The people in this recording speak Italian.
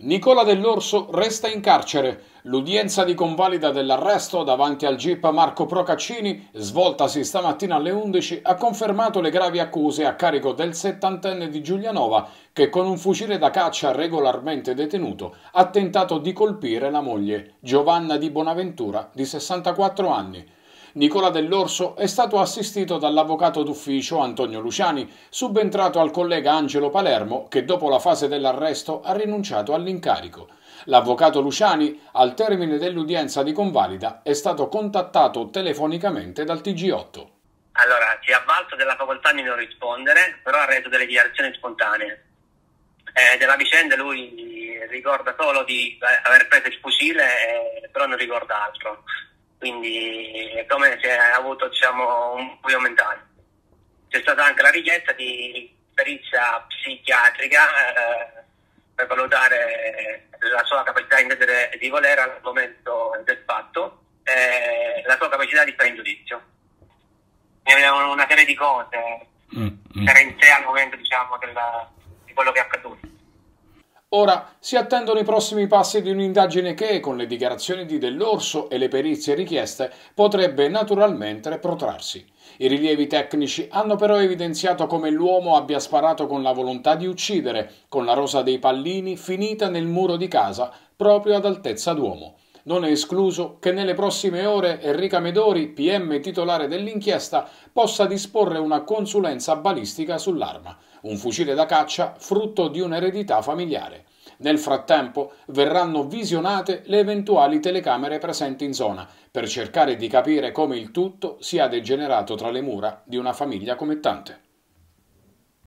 Nicola Dell'Orso resta in carcere. L'udienza di convalida dell'arresto davanti al GIP Marco Procaccini, svoltasi stamattina alle 11, ha confermato le gravi accuse a carico del settantenne di Giulianova che con un fucile da caccia regolarmente detenuto ha tentato di colpire la moglie, Giovanna di Bonaventura, di 64 anni. Nicola Dell'Orso è stato assistito dall'avvocato d'ufficio Antonio Luciani, subentrato al collega Angelo Palermo, che dopo la fase dell'arresto ha rinunciato all'incarico. L'avvocato Luciani, al termine dell'udienza di convalida, è stato contattato telefonicamente dal TG8. Allora, si è avvalso della facoltà di non rispondere, però ha reso delle dichiarazioni spontanee. Della vicenda lui ricorda solo di aver preso il fucile, però non ricorda altro. Quindi è come se ha avuto, un buio mentale. C'è stata anche la richiesta di perizia psichiatrica per valutare la sua capacità di intendere e di volere al momento del fatto e la sua capacità di stare in giudizio. È una serie di cose che era in sé al momento di quello che è accaduto. Ora si attendono i prossimi passi di un'indagine che, con le dichiarazioni di Dell'Orso e le perizie richieste, potrebbe naturalmente protrarsi. I rilievi tecnici hanno però evidenziato come l'uomo abbia sparato con la volontà di uccidere, con la rosa dei pallini finita nel muro di casa, proprio ad altezza d'uomo. Non è escluso che nelle prossime ore Enrica Medori, PM titolare dell'inchiesta, possa disporre una consulenza balistica sull'arma, un fucile da caccia frutto di un'eredità familiare. Nel frattempo verranno visionate le eventuali telecamere presenti in zona per cercare di capire come il tutto sia degenerato tra le mura di una famiglia come tante.